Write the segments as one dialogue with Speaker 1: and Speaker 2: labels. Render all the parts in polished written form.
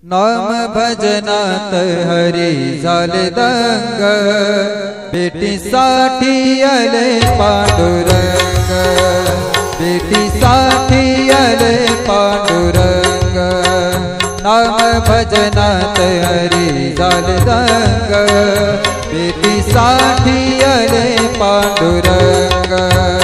Speaker 1: नाम भजनात हरी झाले दंग, बेटीसाठी आले पांडुरंग, बेटीसाठी आले पांडुरंग। नाम भजनात हरी झाले दंग, बेटीसाठी आले पांडुरंग।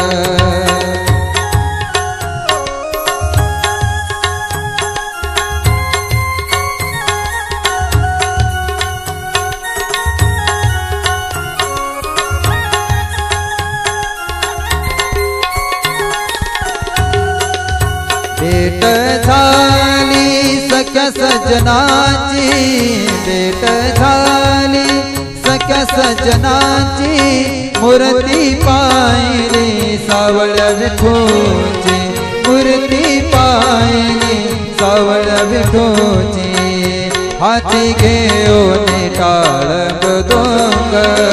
Speaker 1: भेट झाली सख्या सजनाची, भेट झाली सख्या सजनाची, मूर्ती पाहिली सावळ्या विठूची, मूर्ती पाहिली सावळ्या विठूची। हाती घेऊन टाळ मृदुंग,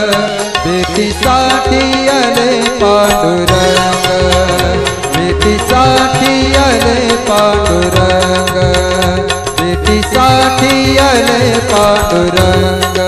Speaker 1: बेटीसाठी आले पांडुरंग, बेटीसाठी आले पांडुरंग, बेटीसाठी आले पांडुरंग।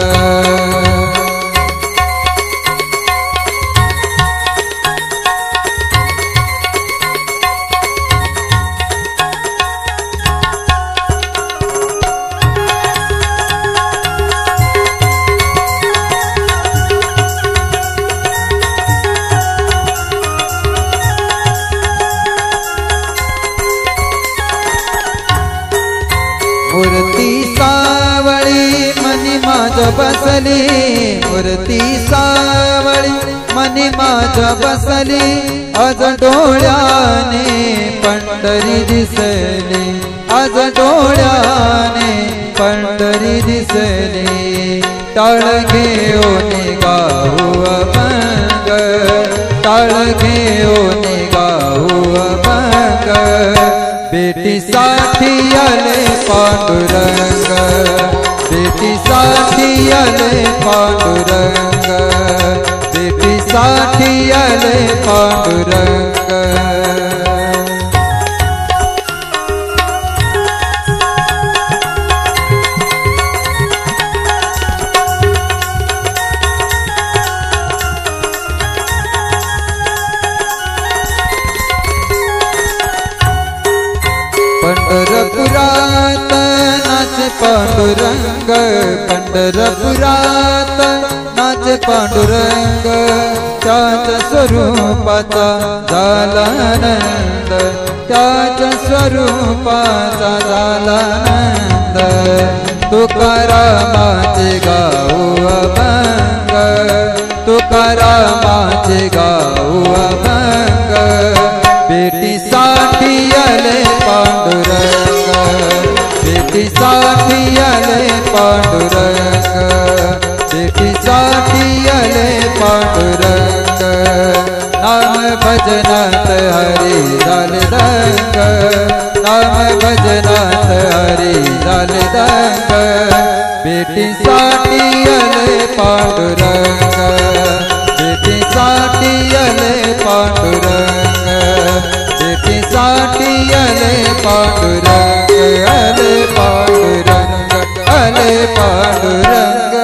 Speaker 1: मूर्ती सावळी मनी माझ्या बसली, मूर्ती सावळी मनी माझ्या बसली, आज डोळ्याने पंढरी दिसली, आज डोळ्याने पंढरी दिसली। टाळ घेऊन गाऊ अभंग, टाळ घेऊन गाऊ अभंग, बेटीसाठी आले पांडुरंग, बेटीसाठी आले पांडुरंग, बेटीसाठी आले पांडुरंग। पंढरपुरात नाचे पांडुरंग, पंढरपुरात नाचे पांडुरंग, त्याच्या स्वरूपाचा झाला आनंद, त्याच्या स्वरूपाचा झाला आनंद। तुकारामाचे गाऊ अभंग, तुकारामाचे गाऊ अभंग, बेटीसाठी आले पांडुरंग, बेटीसाठी आले पांडुरंग, बेटीसाठी आले पांडुरंग। नाम भजनात हरी झाले दंग, नाम भजनात हरी झाले दंग, बेटीसाठी आले पांडुरंग, बेटीसाठी आले पांडुरंग, बेटीसाठी आले पांडुरंग, आले पांडुरंग, आले पांडुरंग।